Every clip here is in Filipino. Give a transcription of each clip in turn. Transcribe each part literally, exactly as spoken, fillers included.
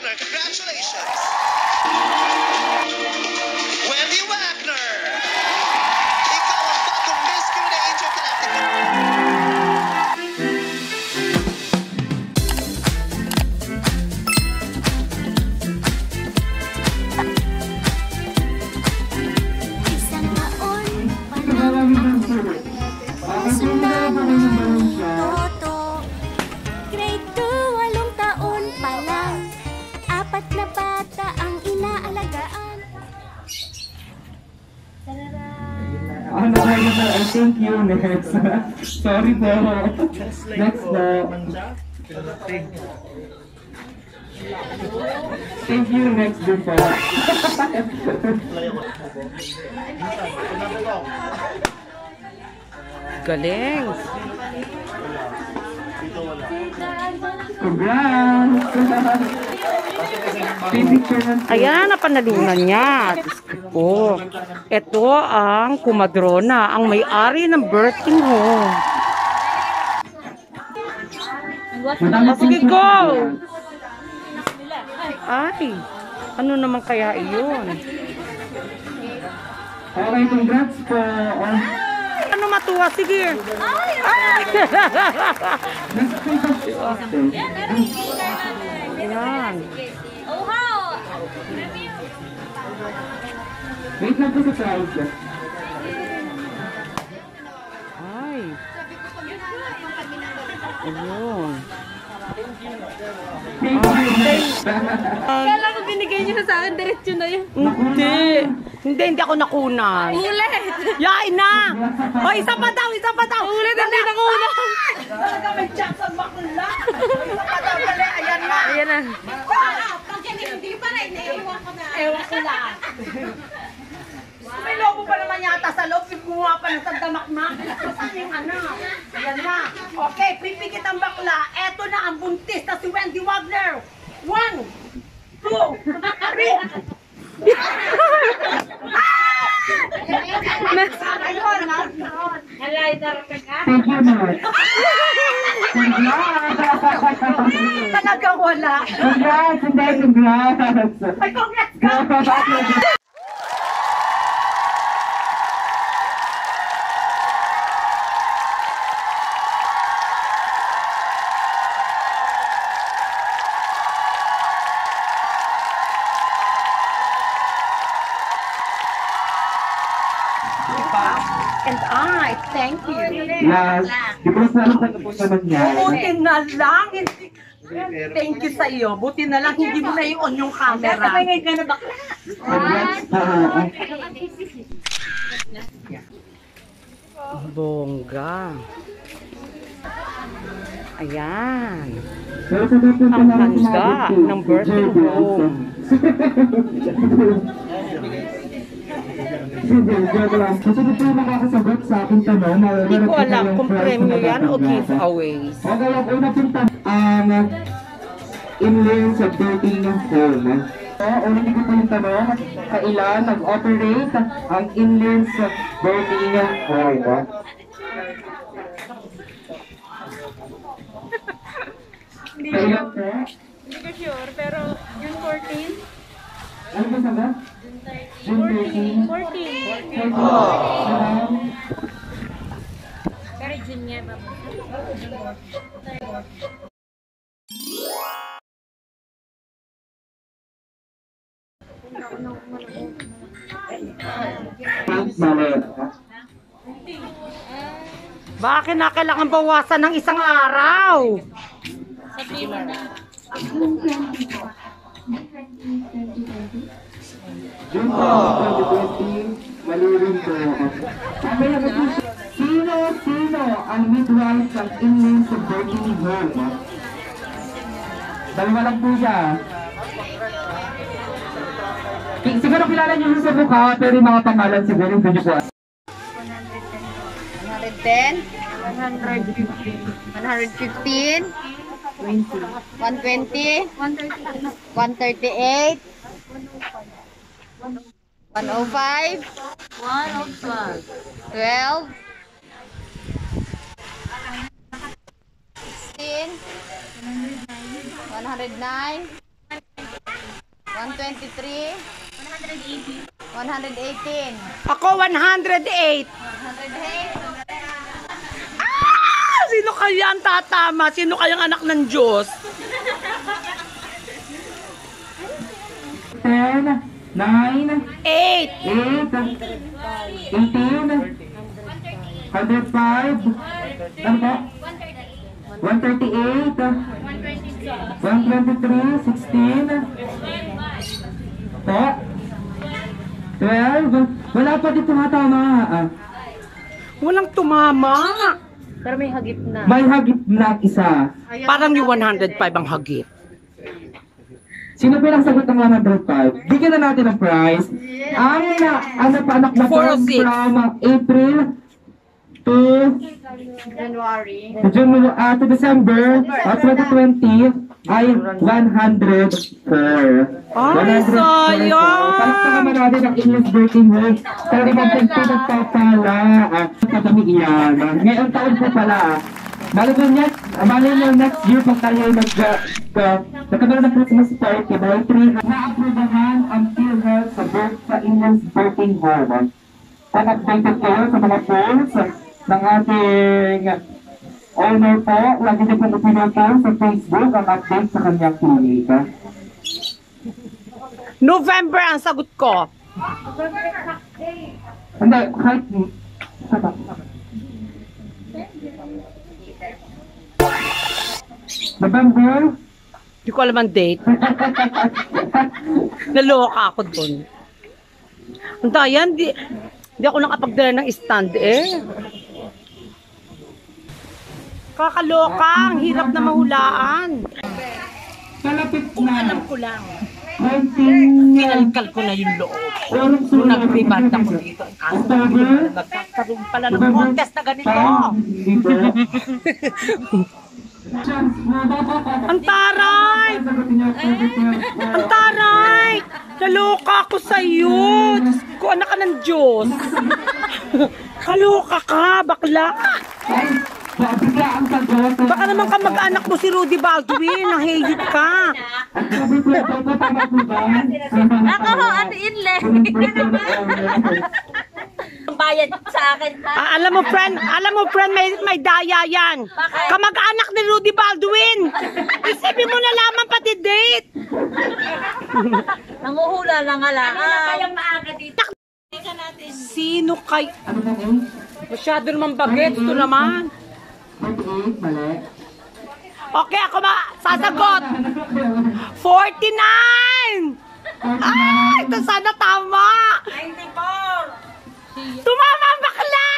Wagner, congratulations! Wendy Wagner! Ikaw ang bagong Miss Canada Intergalactic. Thank you, next. Sorry po. Next po. Thank you, next din po. Galing. Congrats! Ayan, napanalunan niya. Diyos ko. Ito ang kumadrona, ang may-ari ng birthing home. Sige, go! Ay, ano naman kaya iyon? Okay, congrats po. Ano matuwa? Sige. Ay! Ayan. Wait lang po sa prize. Ay. Ayun. Kala ko binigay niyo na sa akin, diretso na yun. Hindi. Hindi, hindi ako nakunan. Ulit! Yain na! O, isa pa daw, isa pa daw! Ulit, hindi nakunan! Talaga may chance ang bakla. Pagkakali, ayan na. Ayan na. Pag hindi pa rin, ewan ko na. Ewan ko lang. May lobo pa naman yata sa loob. Gumawa pa ng tagdamakmak. Saan yung ano? Ayan na. Okay, pipikit ang bakla. Eto na ang buntis na si Wendy Wagner. One, two, three. Talaga wala. Congrats! Congrats! Ay, congrats ka! And I, thank you. Yes. Because na lang sa po naman niya. Buti na lang. Hindi. Thank you sa iyo. Buti na lang hindi mo na i-on yung camera. Kapangay ka na bakla. Congrats po. Bongga. Ayan. Pero sa dito Ang handa ng birthday home. Kasi dito yung makakasagot sa aking tanong. Hindi ko alam kung premyo yan o giveaways. Okay, ang una pong tanong. Ang Enlyn sa birthing home. Una hindi ko po yung tanong. Kailan nag-operate ang Enlyn sa birthing home? Kailan po? Hindi ko sure, pero June fourteen? Ano ba sagot? June thirteen. fourteen. Oh. Pero June nga ba? Bakit na kailangan bawasan ng isang araw? Sabihin mo na. June twenty twenty, mali rin po. Sino, sino ang midwife ng Enlyn sa birthing home? Dalawa lang po siya. Siguro kilala niyo yung sa mukha, pero yung mga pangalan siguro yung video ko. one hundred ten, one hundred fifteen, one twenty, one thirty-eight, one oh five, twelve, sixteen, one oh nine, one twenty-three. one eighteen. Ako, one hundred eight. one oh eight. Ah! Sino kaya ang tatama? Sino kayang anak ng Diyos? ten, nine, eight. eight, eighteen, one oh five, ano po? one thirty-eight, one twenty-three, sixteen, po, twelve, wala pa dito matama. Ah. Walang tumama. Pero may hagip na. May hagip na isa. Parang yung one hundred five ang hagip. Sino pinagsagot ng one hundred five? Bigyan na natin ng prize. Ang na, ano pa anak na four oh from six. April to January. June, uh, to December uh, twenty twenty ay one hundred four. Ay, sayang! Palakpakan mo natin ang English Breaking Home. Talaga magpagpo nagpapala. Ah, kadami iyan. Ngayon taon po pala. Bali mo next, bali mo next year pag tayo nag uh, nagkaroon ng Christmas party, bali three na-aprobahan ang Philhealth sa birth sa Enlyn's Birthing Home. Pag-updated kayo sa mga polls ng ating owner po, lagi niyo pong ipinapol sa Facebook ang update sa kanyang clinic. November ang sagot ko. Hindi, kahit... November? Hindi ko alam ang date. Naloka ako dun. Ang tayan, di, di ako nakapagdala ng stand eh. Kakaloka, ang hirap na mahulaan. Kalapit na. Alam ko lang. Konting... Kinalkal ko na yung loob. Orong Nung sulat. nag-revert ako dito. Kaso October? magkakaroon pala ng contest na ganito. Ang taray! Ang taray! Naloka ako sa'yo! Diyos ko, anak ka ng Diyos! Kaloka ka, bakla! Baka naman ka mag-anak mo si Rudy Baldwin, nahihit ka! Ako ho, Ate Enlyn. Ang bayad sa akin. Ah, alam mo friend, alam mo friend, may, may daya yan. Kamag-anak ni Rudy Baldwin. Isipin mo na lamang pati date. Nanguhula lang alaan. Kayang maaga dito. Sino kay... Masyado naman bagets to naman. Okay, ako ma sasagot. forty-nine! Ay, ito sana tama. ninety-four. Tumama ang bakla!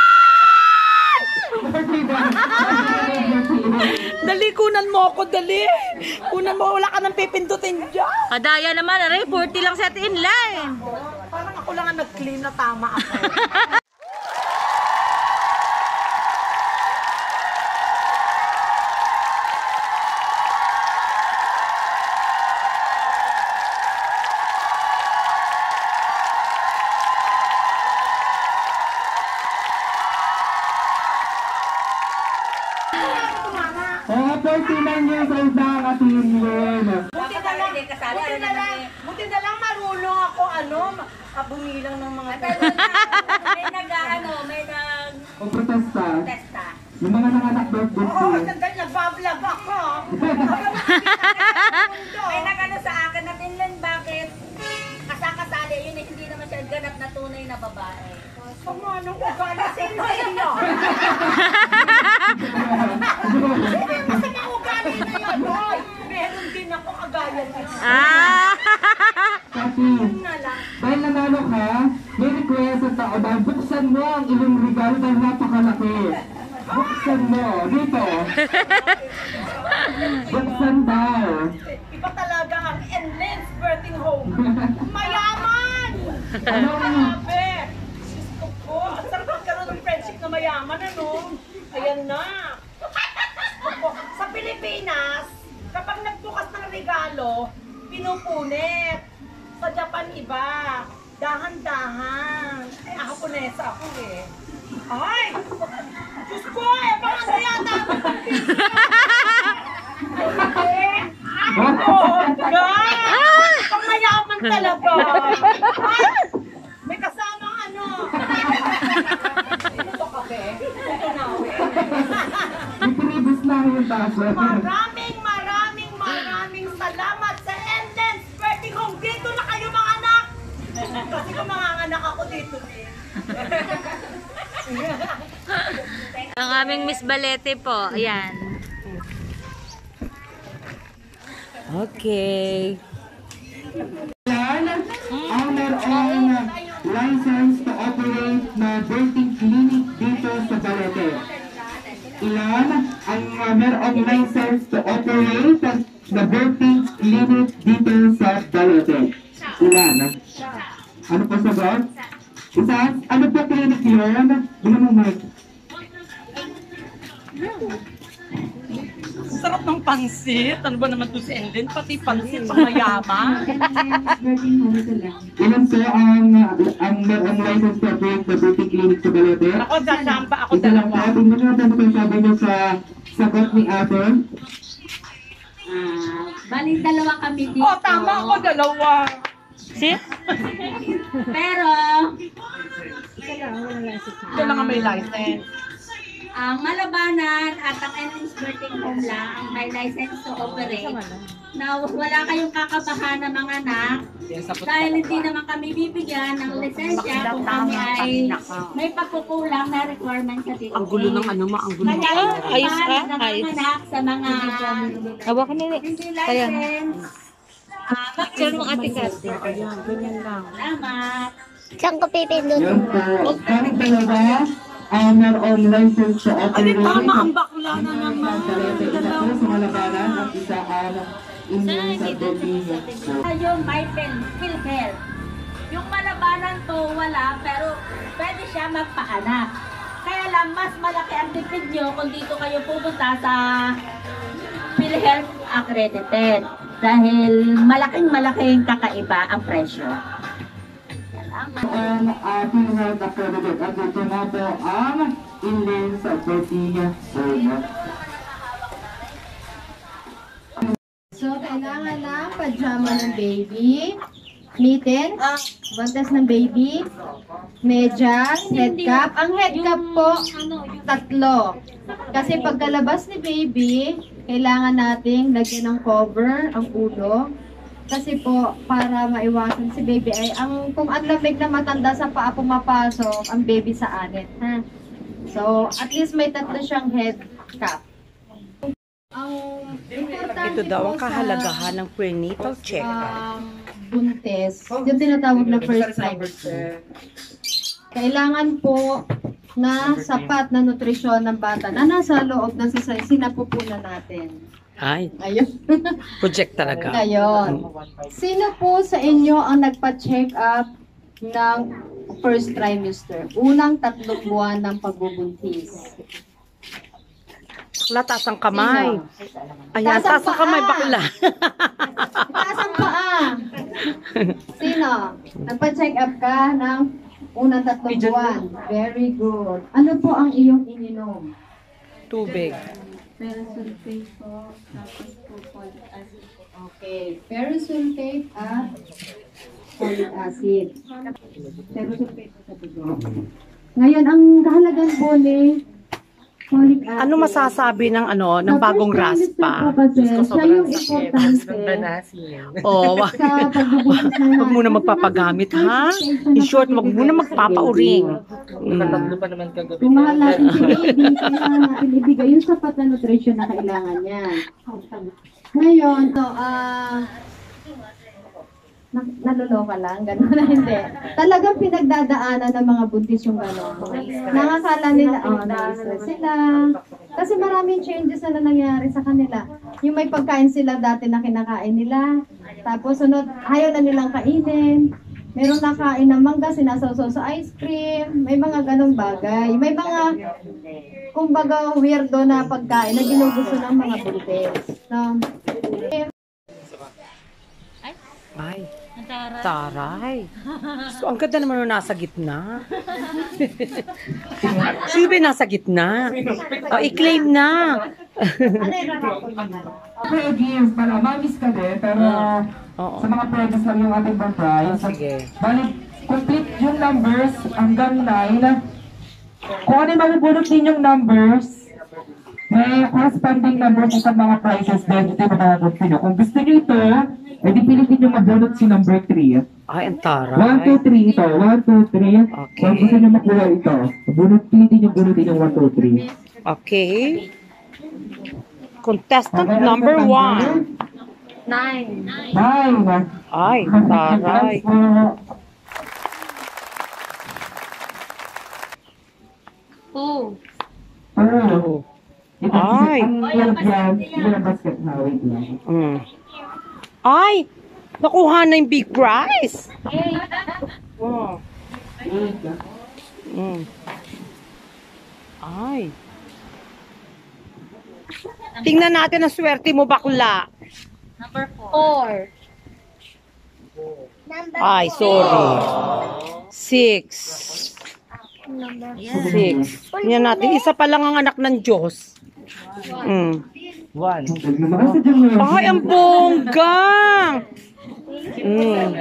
Dali, kunan mo ako, dali. Kunan mo, wala ka nang pipindutin dyan. Kadaya naman, aray, forty lang sa Ate Enlyn. Parang ako lang ang nag-claim na tama ako. Oh, forty-nine years old na ang Ate Enlyn. Buti na lang, buti na lang, buti na lang marunong ako, ano, kabumilang ng mga May nag-ano, may nag... Kung protesta, testa. yung mga nanganak birthday Oo, ko. sandali, nagbablog ako. May nag-ano sa akin na Enlyn, bakit? Kasakasali, yun eh, hindi naman siya ganap na tunay na babae. Pamanong ugali sa inyo? Sino yung masama ugali na yun, boy? Meron din ako kagaya niya. Ah! Kasi, dahil nanalo ka, may request sa tao dahil buksan mo ang iyong regalo dahil napakalaki. Buksan mo, dito. Buksan daw. Iba talaga ang Enlyn's birthing home. Mayaman! Ano? Grabe! Diyos ko po, ang sarap magkaroon ng friendship na mayaman, ano? Ayan na. Opo, sa Pilipinas, kapag nagbukas ng regalo, pinupunit. Sa Japan iba, dahan-dahan. Eh, ako punesa ako eh. Ay! Diyos ko eh, baka ano yata ako ng pizza? Ay, hindi. Ay, God! Pang talaga. Ay, may kasamang ano. Ito kape. Ito na. Itinibis na yung taso. Maraming, maraming, maraming salamat sa Enlyn birthday home. Dito na kayo mga anak. Kasi kung mga anak ako dito din. Ang aming Miss Balete po. Ayan. Okay. Yan ang merong license to operate na birthing clinic dito sa Balete. Ilan ang uh, merong license to operate na birthing clinic dito sa Balete? Ilan? Ano po sagot? Isa? Ano po clinic yun? Ano mo, Mike? Sarap ng pansit. Ano ba naman to si Enlyn? Pati pansit pang mayaman. Ilan po ang ang merong license to operate na birthing clinic sa Balete? Ako, dadamba ako Isa lang dalawa. po. Tingnan nyo natin kung sabi nyo sa sagot ni Ate. Ah, bali dalawa kami dito. Oh, tama ako, dalawa. See? Pero, Ito lang ang may license. ang Malabanan at ang Enlyn's birthday home lang ang may license to operate. Na wala kayong kakabahan ng mga anak dahil hindi naman kami bibigyan ng lisensya kung kami ay may pagkukulang na requirement sa dito. Ang gulo ng ano ma, ang gulo. Kaya yung Ah, ayos ka? iba Ayos. nanganganak sa mga Hawakan nila. hindi license. Ah, Picture mo ate Kat. Ayan, ganyan lang. salamat. Yan po. Kami talaga ang merong license to operate. Tama ang bakla na naman. Isa po sa Malabanan at isa ang inyong sa birthing home. Yung may Philhealth. Yung Malabanan to wala pero pwede siya magpaanak. Kaya lang mas malaki ang tipid nyo kung dito kayo pupunta sa Philhealth accredited. Dahil malaking malaking kakaiba ang presyo. Ang uh, Philhealth accredited at ito na po ang Enlyn sa birthing home. So, kailangan ng pajama ng baby, mittens, bantas ng baby, medyas, head cap. Ang head cap po, tatlo. Kasi pagkalabas ni baby, kailangan nating lagyan ng cover ang ulo. Kasi po, para maiwasan si baby ay, ang kung ang lamig na matanda sa paa pumapasok, ang baby sa anit. Ha? So, at least may tatlo siyang head cap. Ang importante Ito daw ang po sa, kahalagahan ng prenatal check. um, buntis, yung tinatawag na first trimester. Kailangan po na sapat na nutrisyon ng bata na nasa loob ng sisa- sinapupunan natin. Ay, Ayun. project talaga. Ngayon, sino po sa inyo ang nagpa-check up ng first trimester? Unang tatlong buwan ng pagbubuntis. Bakla, taas ang kamay. Sino? Ayan, Taas ang taas ang kamay, paa. bakla. Taas ang paa. Sino? Nagpa-check up ka ng unang tatlong buwan. Very good. Ano po ang iyong ininom? Tubig. Ferrosulfate po, tapos po folic acid. Okay. Ferrosulfate at folic acid. Ferrosulfate po sa dugo. Ngayon, ang kahalagan po ni folic acid. Ano masasabi ng ano, ng Sa bagong first trimester raspa? po kasi, siya yung importante Oh, wag sa pagbubuntis na wag muna magpapagamit, ha? In short, wag muna magpapauring. Mm. Kung mahal natin si baby, kailangan natin ibigay yung sapat na nutrition na kailangan niya. Ngayon, so, ah, na- naluloka lang, gano'n na hindi. Talagang pinagdadaanan ng mga buntis yung gano'n. Nakakala nila, oh, na-stress sila. Kasi maraming changes na nangyari sa kanila. Yung may pagkain sila dati na kinakain nila. Tapos sunod, ayaw na nilang kainin. Meron nakain ng mangga, sinasawsaw sa ice cream. May mga ganong bagay. May mga, kumbaga, weirdo na pagkain na ginugusto ng mga buntis. No? Ay, taray. So, ang ganda naman nung nasa gitna. Sino ba yung nasa gitna? Oh, i-claim na. Pwede pala, mamis ka din, pero Oo. sa mga pwedeng lang yung ating bang prize. Ah, sige. Balik, complete yung numbers hanggang nine. Kung ano yung mabubulot ninyong numbers, may corresponding numbers sa mga prizes din. Ito yung makakagunti nyo. Kung gusto nyo ito, edi pilitin nyo mabulot si number three. Ay, ang one, two, taray. three ito. one, two, three. Okay. Kung gusto nyo makuha ito, mabulot, pilitin nyo bulutin yung one, two, three. Okay. Contestant number one. Nine. Nine. Ay, taray. Two. Oh. Ay. Ang hirap yan, yun ang basket na, wait lang. Mm. Ay! Nakuha na yung big prize! Oh. Eight. Mm. Ay. Tingnan natin ang swerte mo, bakla. Number four. Four. Ay, sorry. Six. Six. Tingnan natin. Isa pa lang ang anak ng Diyos. Mm. One. Lumakas sa dyan mo. Ay, ang bongga! Mm.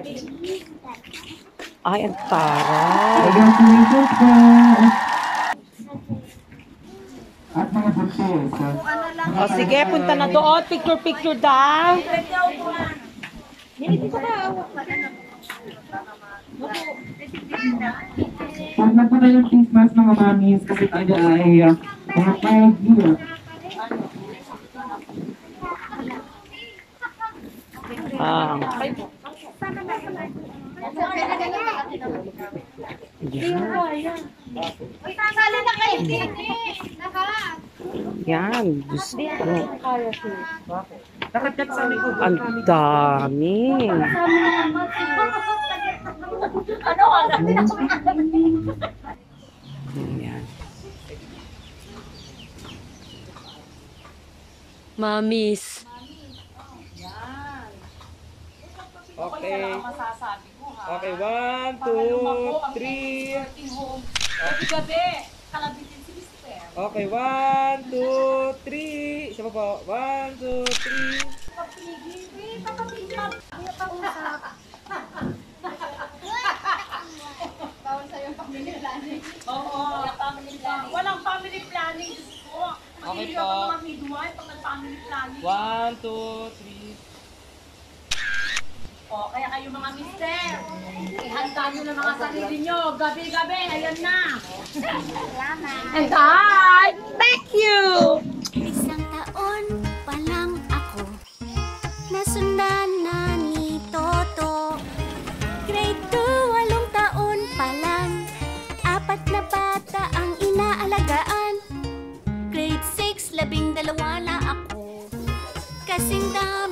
Ay, ang taray. Congratulations po. At mga buntis. O, sige, punta na doon. Picture-picture daw. Huwag na po na yung face mask mga mamis kasi tayo ay uh, mga five years. Ah. Sasali na kayo. Naka. Yan. Gusto. Ang dami. Yan. Mamis. Okay. Okay, one, two, three. Okay, one, two, three. Isa pa po. One, two, three. Walang family planning. Diyos ko. Okay Maghihirap po. ang mga midwife pag nag-family planning. One, two, three. O, kaya kayo mga mister, ihanda nyo na mga sarili nyo. Gabi-gabi, ayan na. And I, thank you! Isang taon pa lang ako, nasundan na ni Toto. Grade two, walong taon pa lang, apat na bata ang inaalagaan. Grade six, labing dalawa na ako, kasing dami